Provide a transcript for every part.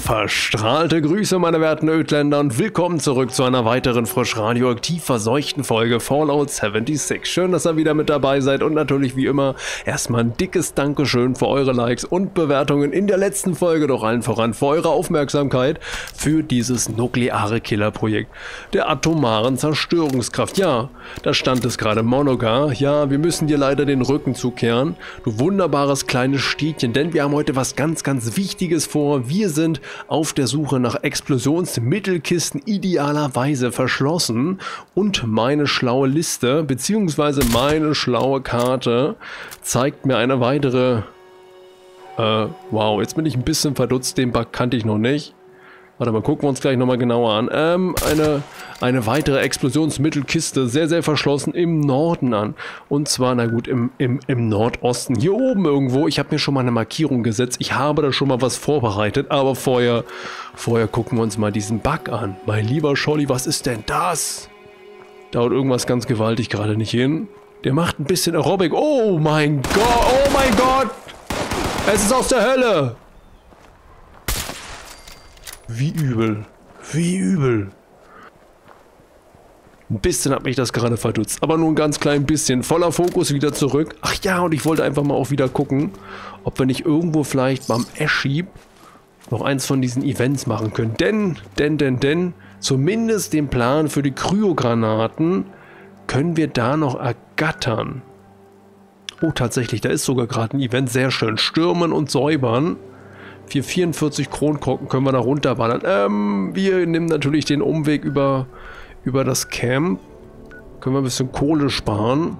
Verstrahlte Grüße, meine werten Ödländer, und willkommen zurück zu einer weiteren frisch radioaktiv verseuchten Folge Fallout 76. Schön, dass ihr wieder mit dabei seid und natürlich wie immer erstmal ein dickes Dankeschön für eure Likes und Bewertungen in der letzten Folge, doch allen voran für eure Aufmerksamkeit für dieses nukleare Killerprojekt der atomaren Zerstörungskraft. Ja, da stand es gerade, Monogar. Ja, wir müssen dir leider den Rücken zukehren, du wunderbares kleines Städtchen, denn wir haben heute was ganz Wichtiges vor. Wir sind auf der Suche nach Explosionsmittelkisten, idealerweise verschlossen, und meine schlaue Liste bzw. meine schlaue Karte zeigt mir eine weitere... wow, jetzt bin ich ein bisschen verdutzt, den Bug kannte ich noch nicht. Warte mal, gucken wir uns gleich nochmal genauer an. Eine weitere Explosionsmittelkiste, sehr verschlossen im Norden an. Und zwar, na gut, im Nordosten, hier oben irgendwo. Ich habe mir schon mal eine Markierung gesetzt. Ich habe da schon mal was vorbereitet. Aber vorher gucken wir uns mal diesen Bug an. Mein lieber Scholli, was ist denn das? Dauert irgendwas ganz gewaltig gerade nicht hin. Der macht ein bisschen Aerobic. Oh mein Gott, oh mein Gott! Es ist aus der Hölle! Wie übel. Wie übel. Ein bisschen hat mich das gerade verdutzt, aber nur ein ganz klein bisschen. Voller Fokus wieder zurück. Ach ja, und ich wollte einfach mal auch wieder gucken, ob wir nicht irgendwo vielleicht beim Airship noch eins von diesen Events machen können. Denn, zumindest den Plan für die Kryogranaten können wir da noch ergattern. Oh, tatsächlich, da ist sogar gerade ein Event. Sehr schön. Stürmen und säubern. 44 Kronkorken können wir da runterballern. Wir nehmen natürlich den Umweg über das Camp. Können wir ein bisschen Kohle sparen.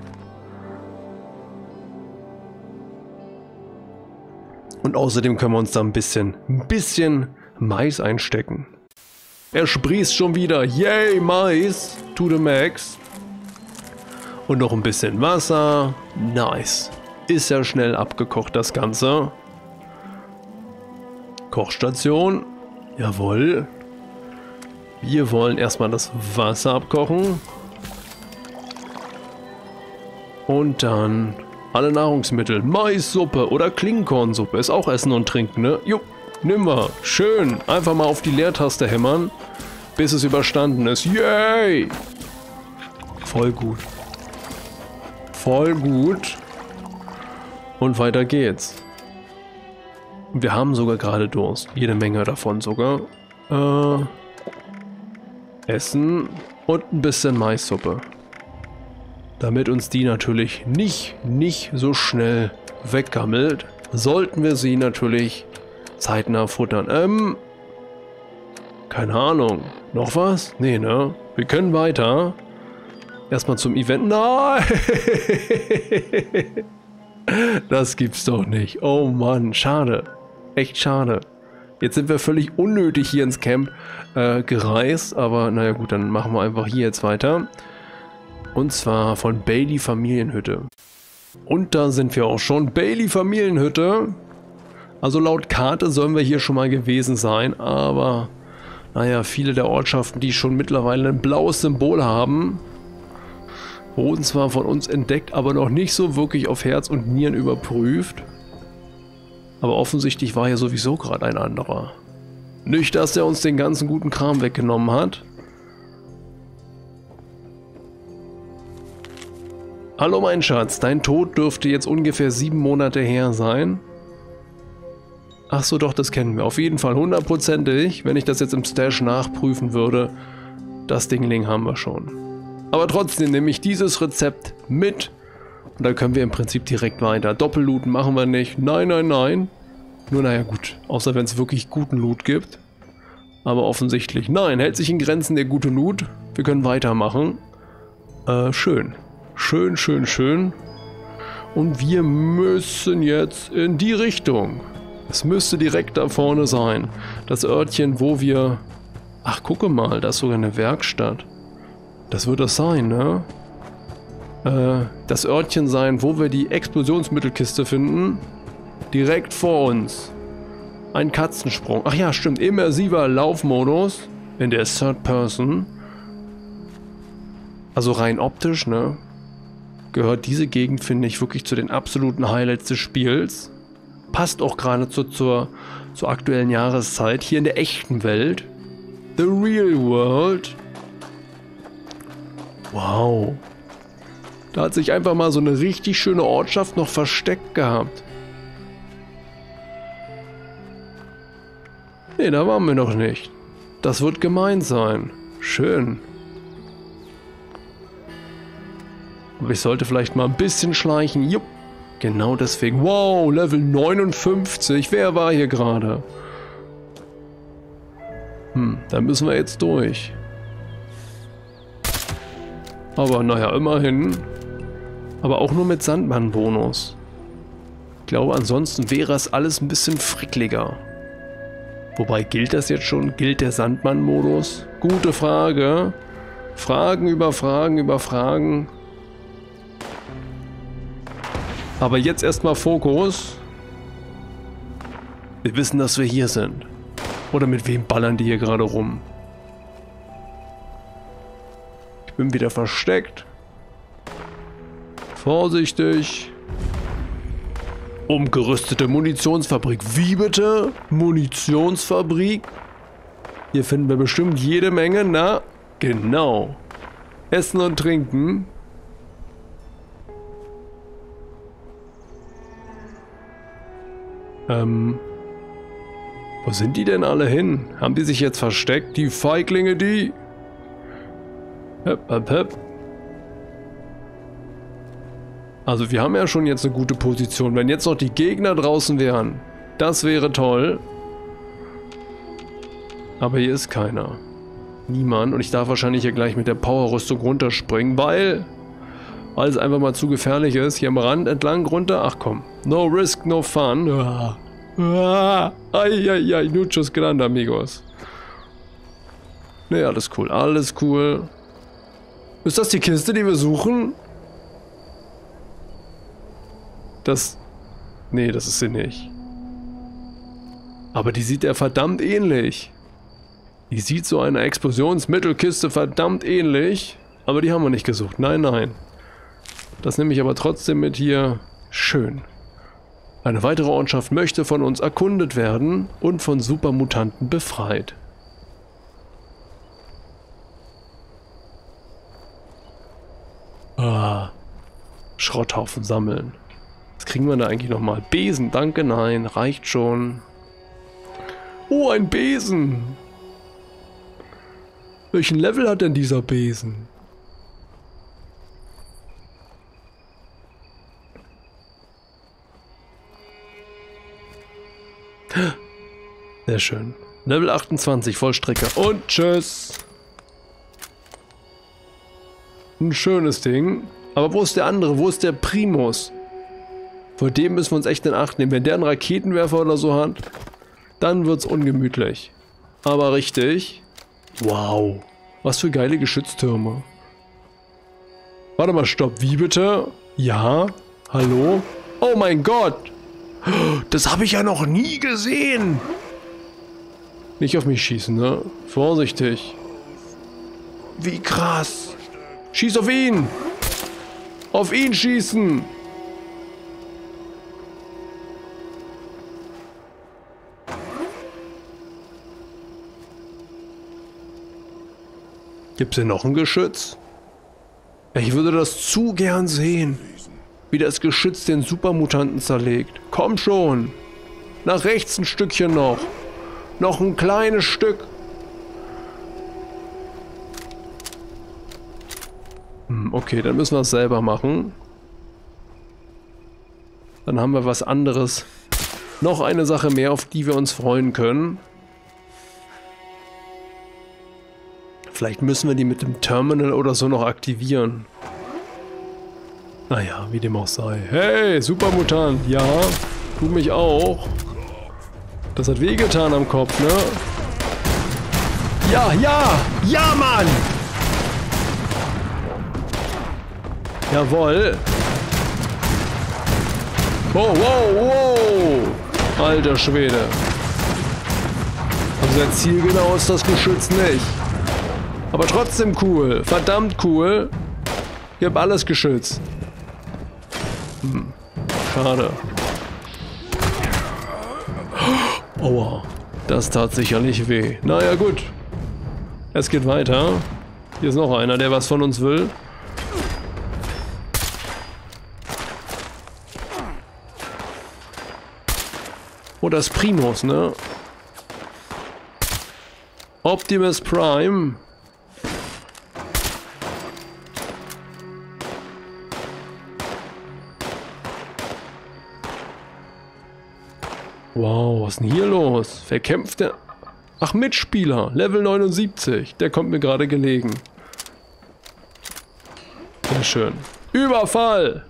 Und außerdem können wir uns da ein bisschen Mais einstecken. Er sprießt schon wieder. Yay, Mais to the max. Und noch ein bisschen Wasser. Nice. Ist ja schnell abgekocht, das Ganze. Kochstation. Jawohl. Wir wollen erstmal das Wasser abkochen. Und dann alle Nahrungsmittel. Maissuppe oder Klingenkornsuppe. Ist auch Essen und Trinken, ne? Jo, nimm mal. Schön. Einfach mal auf die Leertaste hämmern, bis es überstanden ist. Yay! Voll gut. Voll gut. Und weiter geht's. Wir haben sogar gerade Durst. Jede Menge davon sogar. Essen und ein bisschen Maissuppe. Damit uns die natürlich nicht so schnell weggammelt, sollten wir sie natürlich zeitnah futtern. Keine Ahnung. Noch was? Nee, ne? Wir können weiter. Erstmal zum Event. Nein! Das gibt's doch nicht. Oh Mann, schade. Echt schade. Jetzt sind wir völlig unnötig hier ins Camp gereist, aber naja gut, dann machen wir einfach hier jetzt weiter. Und zwar von Bailey Familienhütte. Und da sind wir auch schon. Bailey Familienhütte. Also laut Karte sollen wir hier schon mal gewesen sein, aber naja, viele der Ortschaften, die schon mittlerweile ein blaues Symbol haben, wurden zwar von uns entdeckt, aber noch nicht so wirklich auf Herz und Nieren überprüft. Aber offensichtlich war ja sowieso gerade ein anderer. Nicht, dass er uns den ganzen guten Kram weggenommen hat. Hallo mein Schatz, dein Tod dürfte jetzt ungefähr 7 Monate her sein. Ach so, doch, das kennen wir. Auf jeden Fall 100%ig, wenn ich das jetzt im Stash nachprüfen würde. Das Dingling haben wir schon. Aber trotzdem nehme ich dieses Rezept mit. Und da können wir im Prinzip direkt weiter. Doppellooten machen wir nicht. Nein. Nur naja gut, außer wenn es wirklich guten Loot gibt. Aber offensichtlich nein, hält sich in Grenzen der gute Loot. Wir können weitermachen. Schön. Schön. Und wir müssen jetzt in die Richtung. Es müsste direkt da vorne sein. Das Örtchen, wo wir... Ach, gucke mal, da ist sogar eine Werkstatt. Das wird das sein, ne? Das Örtchen sein, wo wir die Explosionsmittelkiste finden. Direkt vor uns. Ein Katzensprung. Ach ja, stimmt. Immersiver Laufmodus. In der Third Person. Also rein optisch, ne? Gehört diese Gegend, finde ich, wirklich zu den absoluten Highlights des Spiels. Passt auch gerade zur zur aktuellen Jahreszeit, hier in der echten Welt. The real world. Wow. Da hat sich einfach mal so eine richtig schöne Ortschaft noch versteckt gehabt. Nee, da waren wir noch nicht. Das wird gemein sein. Schön. Aber ich sollte vielleicht mal ein bisschen schleichen. Jupp. Genau deswegen. Wow, Level 59. Wer war hier gerade? Da müssen wir jetzt durch. Aber naja, immerhin. Aber auch nur mit Sandmann-Bonus. Ich glaube, ansonsten wäre es alles ein bisschen frickliger. Wobei, gilt das jetzt schon? Gilt der Sandmann-Modus? Gute Frage. Fragen über Fragen über Fragen. Aber jetzt erstmal Fokus. Wir wissen, dass wir hier sind. Oder mit wem ballern die hier gerade rum? Ich bin wieder versteckt. Vorsichtig. Umgerüstete Munitionsfabrik. Wie bitte? Munitionsfabrik? Hier finden wir bestimmt jede Menge. Na, genau. Essen und Trinken. Wo sind die denn alle hin? Haben die sich jetzt versteckt? Die Feiglinge, die? Hep, hep, hep. Also wir haben ja schon jetzt eine gute Position. Wenn jetzt noch die Gegner draußen wären, das wäre toll. Aber hier ist keiner. Niemand. Und ich darf wahrscheinlich hier gleich mit der Powerrüstung runterspringen, weil es einfach mal zu gefährlich ist. Hier am Rand entlang runter. Ach komm. No risk, no fun. Ai, muchos grande, amigos. Ne, alles cool. Alles cool. Ist das die Kiste, die wir suchen? Nee, das ist sie nicht. Aber die sieht ja verdammt ähnlich. Die sieht so einer Explosionsmittelkiste verdammt ähnlich. Aber die haben wir nicht gesucht. Nein, nein. Das nehme ich aber trotzdem mit hier. Schön. Eine weitere Ortschaft möchte von uns erkundet werden und von Supermutanten befreit. Schrotthaufen sammeln. Was kriegen wir da eigentlich nochmal? Besen, danke, nein, reicht schon. Oh, ein Besen! Welchen Level hat denn dieser Besen? Sehr schön. Level 28, Vollstrecke. Und tschüss. Ein schönes Ding. Aber wo ist der andere? Wo ist der Primus? Vor dem müssen wir uns echt in Acht nehmen. Wenn der einen Raketenwerfer oder so hat, dann wird's ungemütlich. Aber richtig. Wow. Was für geile Geschütztürme. Warte mal, stopp. Wie bitte? Ja? Hallo? Oh mein Gott! Das habe ich ja noch nie gesehen! Nicht auf mich schießen, ne? Vorsichtig. Wie krass! Schieß auf ihn! Auf ihn schießen! Gibt's hier noch ein Geschütz? Ich würde das zu gern sehen. Wie das Geschütz den Supermutanten zerlegt. Komm schon! Nach rechts ein Stückchen noch. Noch ein kleines Stück. Okay, dann müssen wir es selber machen. Dann haben wir was anderes. Noch eine Sache mehr, auf die wir uns freuen können. Vielleicht müssen wir die mit dem Terminal oder so noch aktivieren. Naja, wie dem auch sei. Hey, Supermutant, ja, tu mich auch. Das hat wehgetan am Kopf, ne? Ja, ja, ja, Mann! Jawohl. Wow, wow, wow! Alter Schwede. Also sehr zielgenau ist das Geschütz nicht. Aber trotzdem cool. Verdammt cool. Ich hab alles geschützt. Schade. Aua. Das tat sicherlich weh. Naja, gut. Es geht weiter. Hier ist noch einer, der was von uns will. Oh, das Primus, ne? Optimus Prime. Wow, was ist denn hier los? Wer kämpft denn? Ach, Mitspieler. Level 79. Der kommt mir gerade gelegen. Sehr schön. Überfall!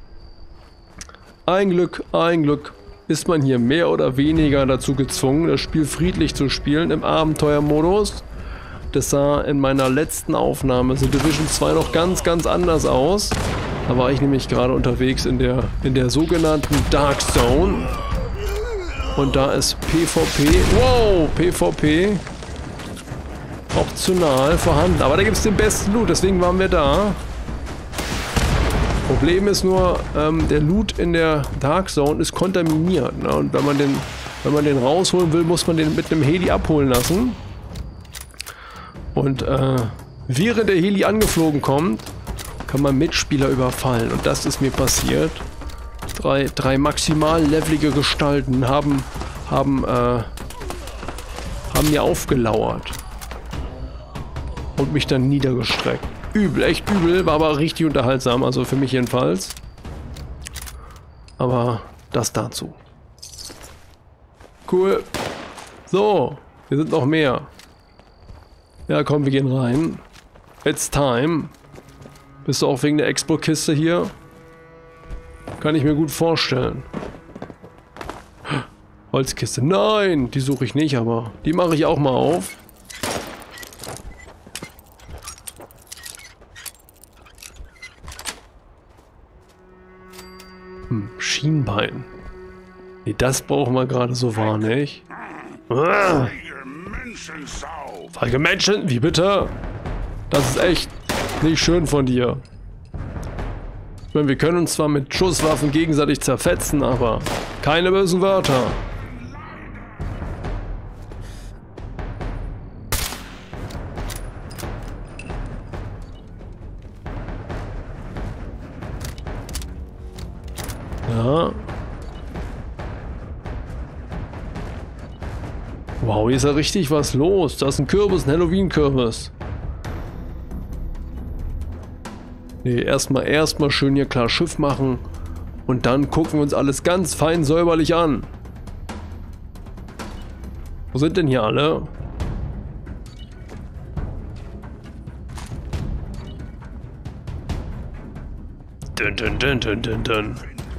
Ein Glück ist man hier mehr oder weniger dazu gezwungen, das Spiel friedlich zu spielen im Abenteuermodus. Das sah in meiner letzten Aufnahme zu Division 2 noch ganz anders aus. Da war ich nämlich gerade unterwegs in der sogenannten Dark Zone. Und da ist PvP, wow, PvP optional vorhanden. Aber da gibt es den besten Loot, deswegen waren wir da. Problem ist nur, der Loot in der Dark Zone ist kontaminiert. Ne? Und wenn man den rausholen will, muss man den mit einem Heli abholen lassen. Und während der Heli angeflogen kommt, kann man Mitspieler überfallen. Und das ist mir passiert. Drei maximal levelige Gestalten haben mir aufgelauert. Und mich dann niedergestreckt. Übel, echt übel, war aber richtig unterhaltsam, also für mich jedenfalls. Aber das dazu. Cool. So, hier sind noch mehr. Ja, komm, wir gehen rein. It's time. Bist du auch wegen der Expo-Kiste hier? Kann ich mir gut vorstellen. Holzkiste. Nein, die suche ich nicht, aber die mache ich auch mal auf. Schienbein. Nee, das brauchen wir gerade so wahr nicht. Feige Menschen? Wie bitte? Das ist echt nicht schön von dir. Ich meine, wir können uns zwar mit Schusswaffen gegenseitig zerfetzen, aber keine bösen Wörter. Ja. Wow, hier ist ja richtig was los. Da ist ein Kürbis, ein Halloween-Kürbis. Nee, erstmal schön hier klar Schiff machen. Und dann gucken wir uns alles ganz fein säuberlich an. Wo sind denn hier alle? Dun.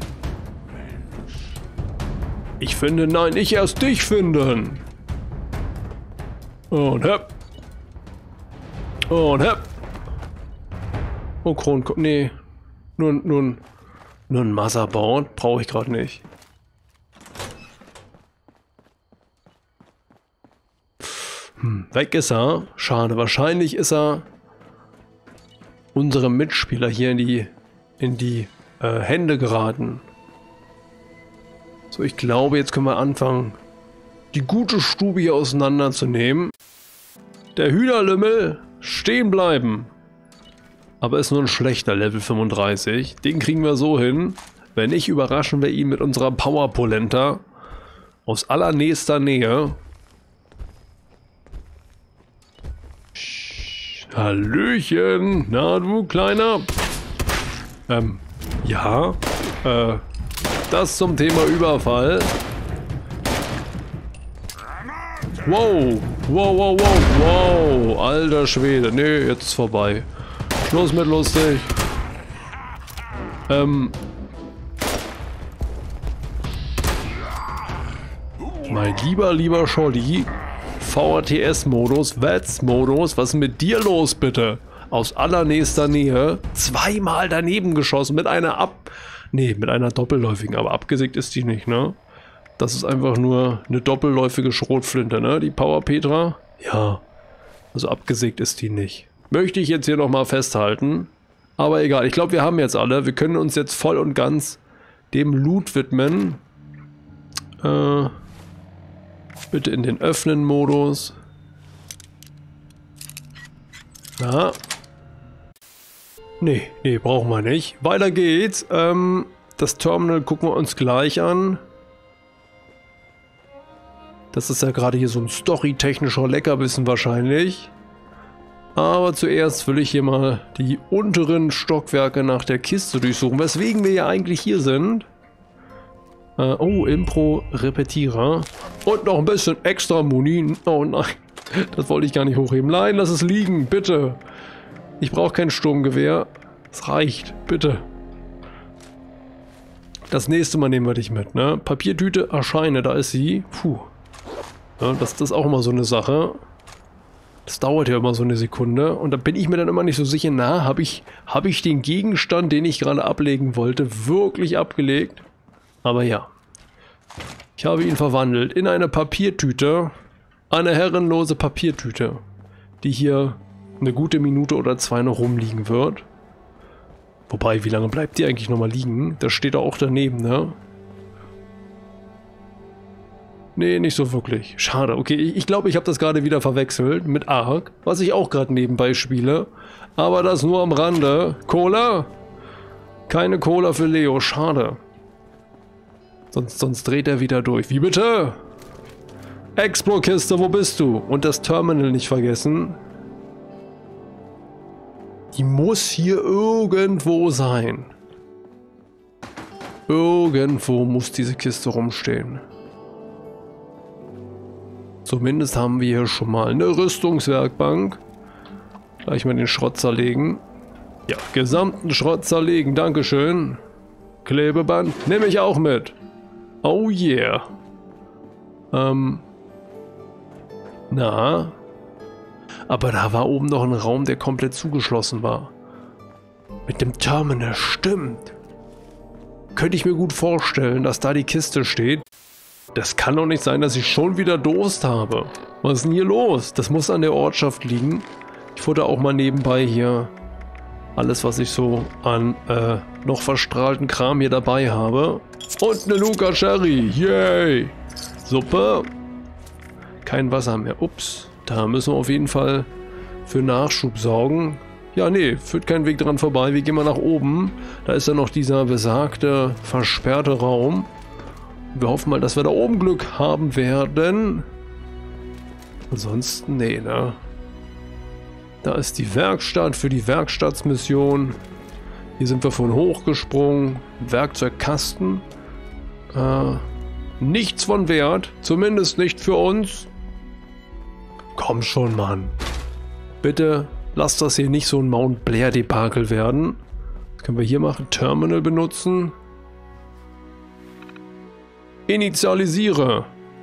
Ich finde, nein, ich erst dich finden. Und hepp. Und hepp. Oh, nee. Nur ein Motherboard brauche ich gerade nicht. Weg ist er. Schade. Wahrscheinlich ist er unserem Mitspieler hier in die Hände geraten. So, ich glaube, jetzt können wir anfangen, die gute Stube hier auseinanderzunehmen. Der Hühnerlümmel, stehen bleiben. Aber ist nur ein schlechter Level 35. Den kriegen wir so hin. Wenn nicht, überraschen wir ihn mit unserer Powerpolenta aus allernächster Nähe. Hallöchen, na du Kleiner. Ja, das zum Thema Überfall. Wow, alter Schwede. Nee, jetzt ist vorbei. Schluss mit lustig. Mein lieber Scholli. VATS-Modus, VATS-Modus. Was ist mit dir los, bitte? Aus allernächster Nähe. Zweimal daneben geschossen mit einer mit einer doppelläufigen. Aber abgesägt ist die nicht, ne? Das ist einfach nur eine doppelläufige Schrotflinte, ne? Die Power Petra. Ja. Also abgesägt ist die nicht. Möchte ich jetzt hier nochmal festhalten. Aber egal, ich glaube, wir haben jetzt alle. Wir können uns jetzt voll und ganz dem Loot widmen. Bitte in den Öffnen-Modus. Na? Nee, brauchen wir nicht. Weiter geht's. Das Terminal gucken wir uns gleich an. Das ist ja gerade hier so ein storytechnischer Leckerbissen wahrscheinlich. Aber zuerst will ich hier mal die unteren Stockwerke nach der Kiste durchsuchen, weswegen wir ja eigentlich hier sind. Oh, Impro-Repetierer. Und noch ein bisschen extra Muni. Oh nein, das wollte ich gar nicht hochheben. Nein, lass es liegen, bitte. Ich brauche kein Sturmgewehr. Es reicht, bitte. Das nächste Mal nehmen wir dich mit, ne? Papiertüte, erscheine, da ist sie. Puh. Ja, das ist auch immer so eine Sache. Das dauert ja immer so eine Sekunde. Und da bin ich mir dann immer nicht so sicher, na, habe ich den Gegenstand, den ich gerade ablegen wollte, wirklich abgelegt? Aber ja. Ich habe ihn verwandelt in eine Papiertüte. Eine herrenlose Papiertüte. Die hier eine gute Minute oder zwei noch rumliegen wird. Wobei, wie lange bleibt die eigentlich nochmal liegen? Das steht da auch daneben, ne? Nee, nicht so wirklich. Schade. Okay, ich glaube, ich habe das gerade wieder verwechselt mit Ark, was ich auch gerade nebenbei spiele. Aber das nur am Rande. Cola? Keine Cola für Leo. Schade. Sonst dreht er wieder durch. Wie bitte? Explo-Kiste, wo bist du? Und das Terminal nicht vergessen. Die muss hier irgendwo sein. Irgendwo muss diese Kiste rumstehen. Zumindest haben wir hier schon mal eine Rüstungswerkbank. Gleich mal den Schrott zerlegen. Ja, gesamten Schrott zerlegen. Dankeschön. Klebeband nehme ich auch mit. Oh yeah. Na. Aber da war oben noch ein Raum, der komplett zugeschlossen war. Mit dem Terminal, stimmt. Könnte ich mir gut vorstellen, dass da die Kiste steht. Das kann doch nicht sein, dass ich schon wieder Durst habe. Was ist denn hier los? Das muss an der Ortschaft liegen. Ich futter auch mal nebenbei hier alles, was ich so an noch verstrahlten Kram hier dabei habe. Und eine Luca Sherry. Yay. Suppe. Kein Wasser mehr. Ups. Da müssen wir auf jeden Fall für Nachschub sorgen. Ja, nee, führt kein Weg dran vorbei. Wir gehen mal nach oben. Da ist ja noch dieser besagte, versperrte Raum. Wir hoffen mal, dass wir da oben Glück haben werden. Ansonsten, nee, ne? Da ist die Werkstatt für die Werkstattsmission. Hier sind wir von hochgesprungen. Werkzeugkasten. Nichts von Wert. Zumindest nicht für uns. Komm schon, Mann. Bitte lasst das hier nicht so ein Mount Blair-Debakel werden. Was können wir hier machen? Terminal benutzen. Initialisiere.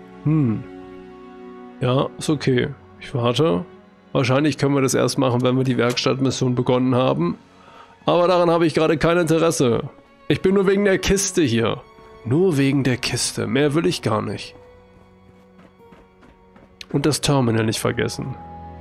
Ja, ist okay. Ich warte. Wahrscheinlich können wir das erst machen, wenn wir die Werkstattmission begonnen haben. Aber daran habe ich gerade kein Interesse. Ich bin nur wegen der Kiste hier. Nur wegen der Kiste. Mehr will ich gar nicht. Und das Terminal nicht vergessen.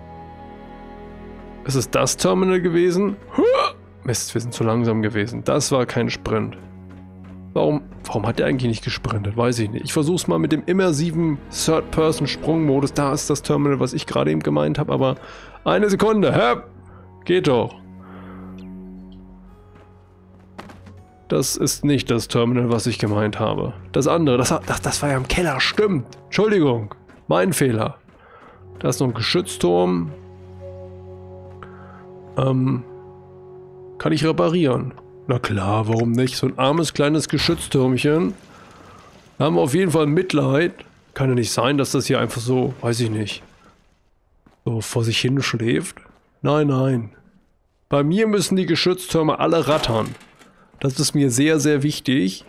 Ist es das Terminal gewesen? Mist, wir sind zu langsam gewesen. Das war kein Sprint. Warum hat der eigentlich nicht gesprintet? Weiß ich nicht. Ich versuche es mal mit dem immersiven Third-Person-Sprungmodus. Da ist das Terminal, was ich gerade eben gemeint habe. Aber eine Sekunde. Hä? Geht doch. Das ist nicht das Terminal, was ich gemeint habe. Das andere, das war ja im Keller. Stimmt. Entschuldigung. Mein Fehler. Da ist noch ein Geschützturm. Kann ich reparieren? Na klar, warum nicht? So ein armes kleines Geschütztürmchen. Da haben wir auf jeden Fall Mitleid. Kann ja nicht sein, dass das hier einfach so, weiß ich nicht, so vor sich hin schläft. Nein, nein. Bei mir müssen die Geschütztürme alle rattern. Das ist mir sehr, sehr wichtig.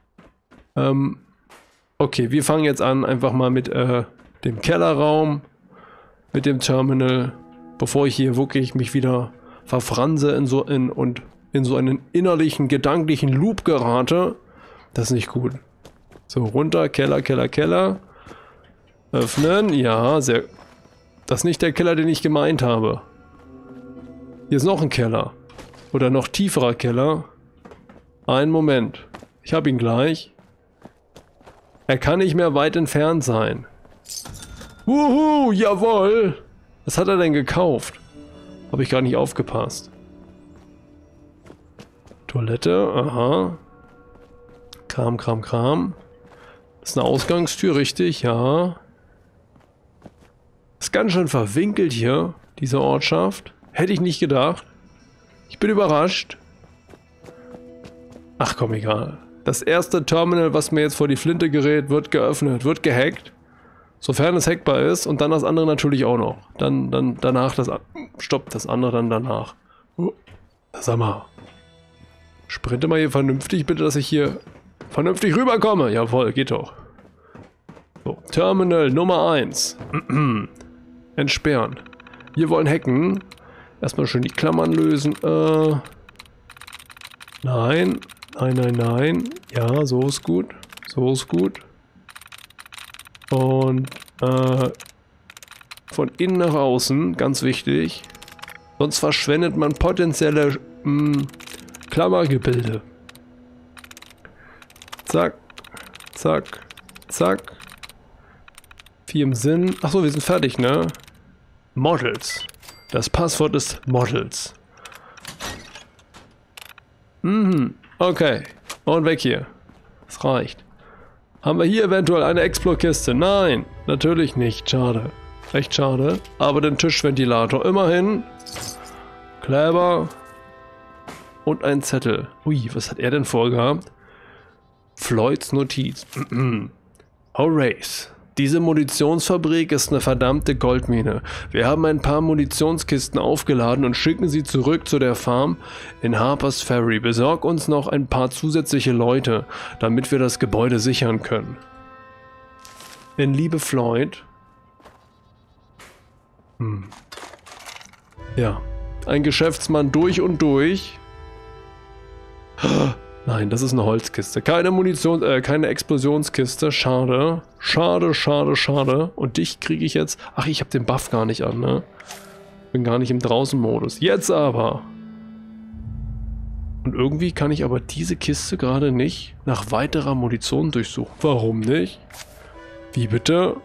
Okay, wir fangen jetzt an einfach mal mit dem Kellerraum, mit dem Terminal, bevor ich hier wirklich mich wieder verfranse in so einen innerlichen, gedanklichen Loop gerate. Das ist nicht gut. So, runter, Keller, Keller, Keller. Öffnen, ja, sehr... Das ist nicht der Keller, den ich gemeint habe. Hier ist noch ein Keller. Oder noch tieferer Keller. Einen Moment. Ich habe ihn gleich. Er kann nicht mehr weit entfernt sein. Wuhu, jawohl. Was hat er denn gekauft? Habe ich gar nicht aufgepasst. Toilette, aha. Kram, Kram, Kram. Ist eine Ausgangstür, richtig, ja. Ist ganz schön verwinkelt hier, diese Ortschaft. Hätte ich nicht gedacht. Ich bin überrascht. Ach komm, egal. Das erste Terminal, was mir jetzt vor die Flinte gerät, wird geöffnet, wird gehackt. Sofern es hackbar ist. Und dann das andere natürlich auch noch. Dann danach das... Stopp, das andere dann danach. Sag mal. Sprinte mal hier vernünftig, bitte, dass ich hier vernünftig rüberkomme. Jawohl, geht doch. So, Terminal Nummer 1. Entsperren. Wir wollen hacken. Erstmal schön die Klammern lösen. Nein. Nein, nein, nein. Ja, so ist gut. So ist gut. Und von innen nach außen, ganz wichtig. Sonst verschwendet man potenzielle Klammergebilde. Zack, zack, zack. Viel im Sinn. Achso, wir sind fertig, ne? Models. Das Passwort ist Models. Okay. Und weg hier. Das reicht. Haben wir hier eventuell eine Explore-Kiste? Nein, natürlich nicht. Schade. Recht schade. Aber den Tischventilator immerhin. Clever. Und ein Zettel. Ui, was hat er denn vorgehabt? Floyds Notiz. Horace. Diese Munitionsfabrik ist eine verdammte Goldmine. Wir haben ein paar Munitionskisten aufgeladen und schicken sie zurück zu der Farm in Harper's Ferry. Besorg uns noch ein paar zusätzliche Leute, damit wir das Gebäude sichern können. In Liebe Floyd. Ja, ein Geschäftsmann durch und durch. Nein, das ist eine Holzkiste. Keine keine Explosionskiste. Schade. Schade, schade, schade. Und dich kriege ich jetzt... Ach, ich habe den Buff gar nicht an, ne? Bin gar nicht im Draußen-Modus. Jetzt aber! Und irgendwie kann ich aber diese Kiste gerade nicht nach weiterer Munition durchsuchen. Warum nicht? Wie bitte?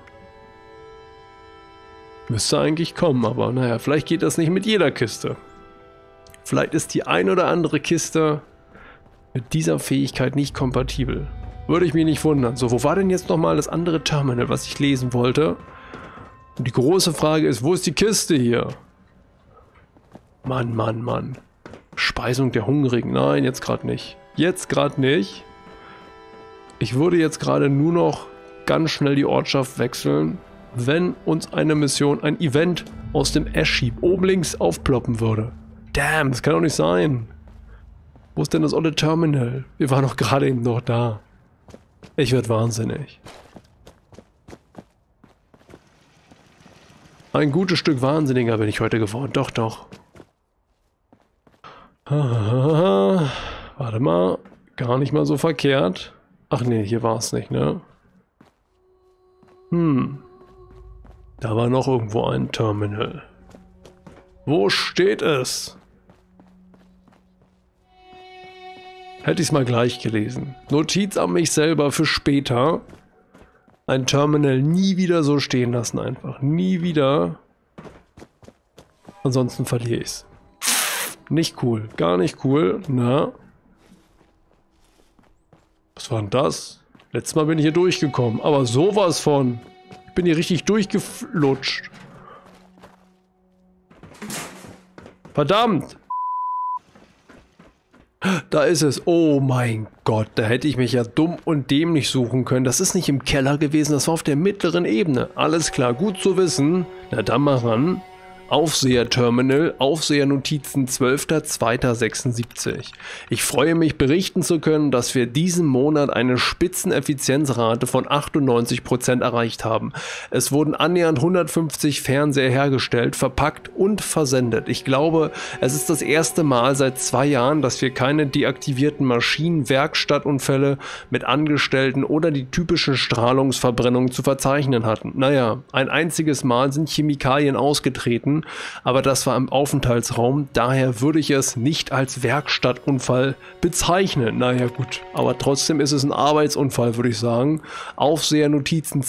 Müsste eigentlich kommen, aber naja, vielleicht geht das nicht mit jeder Kiste. Vielleicht ist die ein oder andere Kiste... mit dieser Fähigkeit nicht kompatibel. Würde ich mich nicht wundern. So, wo war denn jetzt nochmal das andere Terminal, was ich lesen wollte? Und die große Frage ist, wo ist die Kiste hier? Mann, Mann, Mann. Speisung der Hungrigen. Nein, jetzt gerade nicht. Jetzt gerade nicht. Ich würde jetzt gerade nur noch ganz schnell die Ortschaft wechseln, wenn uns eine Mission, ein Event aus dem Ash-Heap oben links aufploppen würde. Damn, das kann doch nicht sein. Wo ist denn das olle Terminal? Wir waren doch gerade eben noch da. Ich werde wahnsinnig. Ein gutes Stück wahnsinniger bin ich heute geworden. Doch, doch. Warte mal. Gar nicht mal so verkehrt. Ach nee, hier war es nicht, ne? Da war noch irgendwo ein Terminal. Wo steht es? Hätte ich es mal gleich gelesen. Notiz an mich selber für später. Ein Terminal nie wieder so stehen lassen einfach. Nie wieder. Ansonsten verliere ich es. Nicht cool. Gar nicht cool. Na. Was war denn das? Letztes Mal bin ich hier durchgekommen. Aber sowas von. Ich bin hier richtig durchgeflutscht. Verdammt! Da ist es. Oh mein Gott, da hätte ich mich ja dumm und dämlich suchen können. Das ist nicht im Keller gewesen, das war auf der mittleren Ebene. Alles klar, gut zu wissen. Na dann mal ran. Aufseher-Terminal, Aufseher-Notizen 12.02.76. Ich freue mich, berichten zu können, dass wir diesen Monat eine Spitzeneffizienzrate von 98% erreicht haben. Es wurden annähernd 150 Fernseher hergestellt, verpackt und versendet. Ich glaube, es ist das erste Mal seit 2 Jahren, dass wir keine deaktivierten Maschinen, Werkstattunfälle mit Angestellten oder die typischen Strahlungsverbrennungen zu verzeichnen hatten. Naja, ein einziges Mal sind Chemikalien ausgetreten, worden, aber das war im Aufenthaltsraum, daher würde ich es nicht als Werkstattunfall bezeichnen. Naja gut, aber trotzdem ist es ein Arbeitsunfall, würde ich sagen. Aufsehernotizen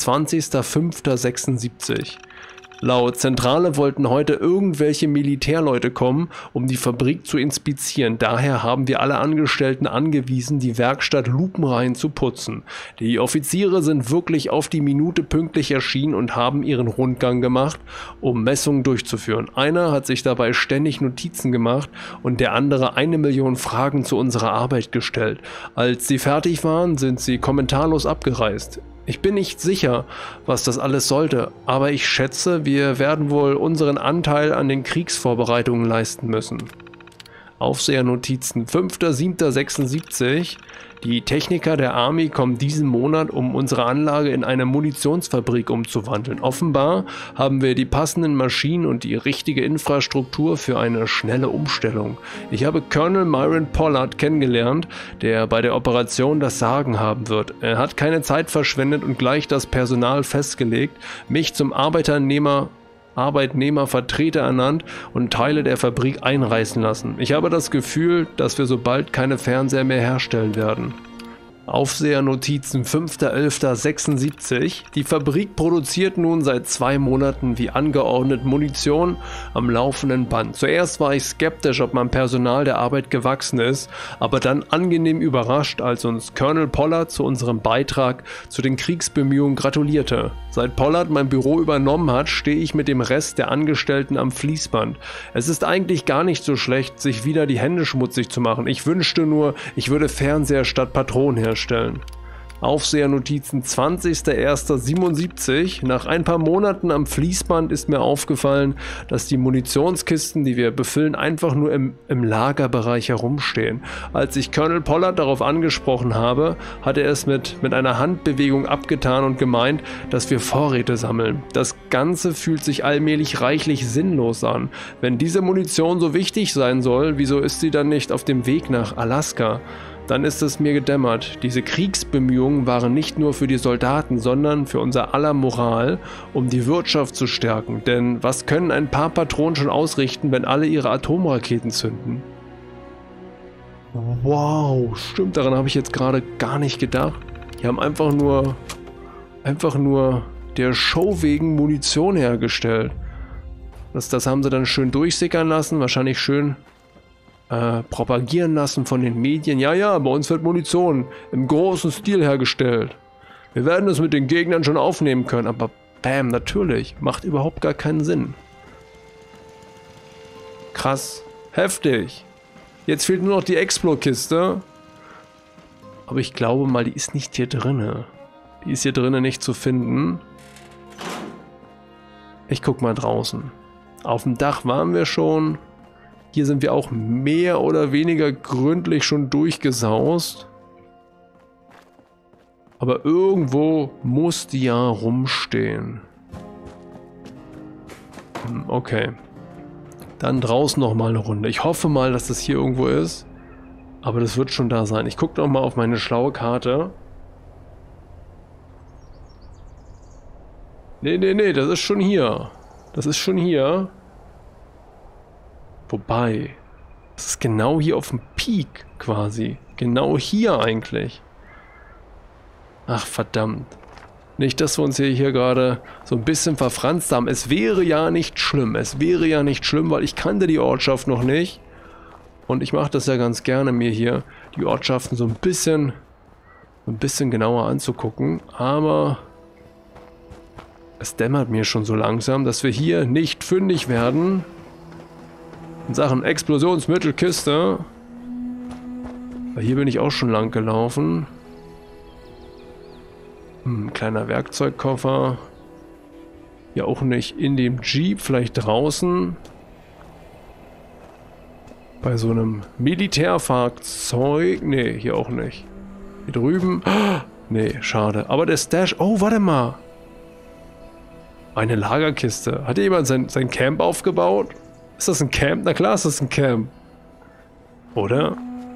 20.05.76. Laut Zentrale wollten heute irgendwelche Militärleute kommen, um die Fabrik zu inspizieren. Daher haben wir alle Angestellten angewiesen, die Werkstatt lupenrein zu putzen. Die Offiziere sind wirklich auf die Minute pünktlich erschienen und haben ihren Rundgang gemacht, um Messungen durchzuführen. Einer hat sich dabei ständig Notizen gemacht und der andere 1 Million Fragen zu unserer Arbeit gestellt. Als sie fertig waren, sind sie kommentarlos abgereist. Ich bin nicht sicher, was das alles sollte, aber ich schätze, wir werden wohl unseren Anteil an den Kriegsvorbereitungen leisten müssen. Aufsehernotizen 5.7.76. Die Techniker der Army kommen diesen Monat, um unsere Anlage in eine Munitionsfabrik umzuwandeln. Offenbar haben wir die passenden Maschinen und die richtige Infrastruktur für eine schnelle Umstellung. Ich habe Colonel Myron Pollard kennengelernt, der bei der Operation das Sagen haben wird. Er hat keine Zeit verschwendet und gleich das Personal festgelegt, mich zum Arbeitnehmervertreter ernannt und Teile der Fabrik einreißen lassen. Ich habe das Gefühl, dass wir so bald keine Fernseher mehr herstellen werden. Aufsehernotizen 5.11.76. Die Fabrik produziert nun seit 2 Monaten wie angeordnet Munition am laufenden Band. Zuerst war ich skeptisch, ob mein Personal der Arbeit gewachsen ist, aber dann angenehm überrascht, als uns Colonel Pollard zu unserem Beitrag zu den Kriegsbemühungen gratulierte. Seit Pollard mein Büro übernommen hat, stehe ich mit dem Rest der Angestellten am Fließband. Es ist eigentlich gar nicht so schlecht, sich wieder die Hände schmutzig zu machen. Ich wünschte nur, ich würde Fernseher statt Patronen herstellen. Aufsehernotizen 20.01.77. Nach ein paar Monaten am Fließband ist mir aufgefallen, dass die Munitionskisten, die wir befüllen, einfach nur im Lagerbereich herumstehen. Als ich Colonel Pollard darauf angesprochen habe, hat er es mit einer Handbewegung abgetan und gemeint, dass wir Vorräte sammeln. Das Ganze fühlt sich allmählich reichlich sinnlos an. Wenn diese Munition so wichtig sein soll, wieso ist sie dann nicht auf dem Weg nach Alaska? Dann ist es mir gedämmert. Diese Kriegsbemühungen waren nicht nur für die Soldaten, sondern für unser aller Moral, um die Wirtschaft zu stärken. Denn was können ein paar Patronen schon ausrichten, wenn alle ihre Atomraketen zünden? Wow, stimmt, daran habe ich jetzt gerade gar nicht gedacht. Die haben einfach nur der Show wegen Munition hergestellt. Das haben sie dann schön durchsickern lassen, wahrscheinlich schön propagieren lassen von den Medien. Ja, bei uns wird Munition im großen Stil hergestellt. Wir werden es mit den Gegnern schon aufnehmen können, aber bam, natürlich, macht überhaupt gar keinen Sinn. Krass, heftig. Jetzt fehlt nur noch die Explo-Kiste. Aber ich glaube mal, die ist nicht hier drinne. Die ist hier drinnen nicht zu finden. Ich guck mal draußen. Auf dem Dach waren wir schon. Hier sind wir auch mehr oder weniger gründlich schon durchgesaust. Aber irgendwo muss die ja rumstehen. Okay. Dann draußen nochmal eine Runde. Ich hoffe mal, dass das hier irgendwo ist. Aber das wird schon da sein. Ich gucke nochmal auf meine schlaue Karte. Nee, das ist schon hier. Das ist schon hier. Wobei, das ist genau hier auf dem Peak quasi. Genau hier eigentlich. Ach verdammt. Nicht, dass wir uns hier gerade so ein bisschen verfranst haben. Es wäre ja nicht schlimm. Es wäre ja nicht schlimm, weil ich kannte die Ortschaft noch nicht. Und ich mache das ja ganz gerne, mir hier die Ortschaften so ein bisschen genauer anzugucken. Aber es dämmert mir schon so langsam, dass wir hier nicht fündig werden. In Sachen Explosionsmittelkiste. Weil hier bin ich auch schon lang gelaufen. Kleiner Werkzeugkoffer. Ja auch nicht in dem Jeep, vielleicht draußen. Bei so einem Militärfahrzeug. Nee, hier auch nicht. Hier drüben. Nee, schade. Aber der Stash. Oh, warte mal. Eine Lagerkiste. Hat hier jemand sein Camp aufgebaut? Ist das ein Camp? Na klar ist das ein Camp. Oder?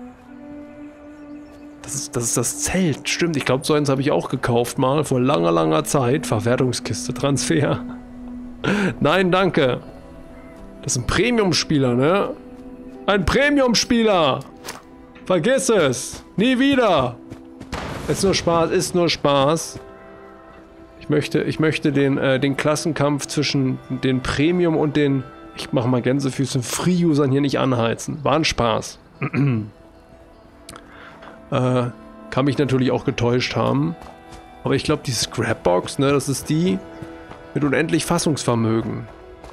Das ist das Zelt. Stimmt, ich glaube, so eins habe ich auch gekauft mal. Vor langer Zeit. Verwertungskiste, Transfer. Nein, danke. Das ist ein Premium-Spieler, ne? Ein Premium-Spieler! Vergiss es! Nie wieder! Ist nur Spaß, ist nur Spaß. Ich möchte den Klassenkampf zwischen den Premium und den, ich mache mal Gänsefüßchen, Free-Usern hier nicht anheizen. War ein Spaß. Kann mich natürlich auch getäuscht haben. Aber ich glaube, die Scrapbox, ne, das ist die mit unendlich Fassungsvermögen.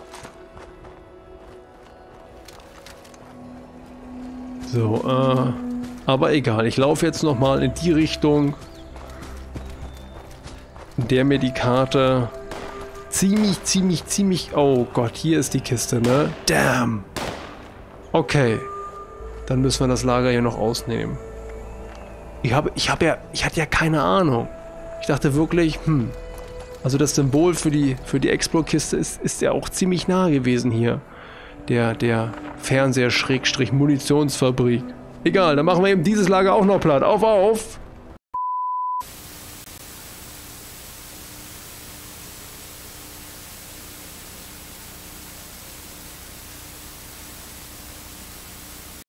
So, aber egal. Ich laufe jetzt nochmal in die Richtung, in der mir die Karte ziemlich... Oh Gott, hier ist die Kiste, ne? Damn! Okay. Dann müssen wir das Lager hier noch ausnehmen. Ich hatte ja keine Ahnung. Ich dachte wirklich, also das Symbol für die Explo-Kiste ist ja auch ziemlich nah gewesen hier. Der Fernseher-Munitionsfabrik. Egal, dann machen wir eben dieses Lager auch noch platt. Auf!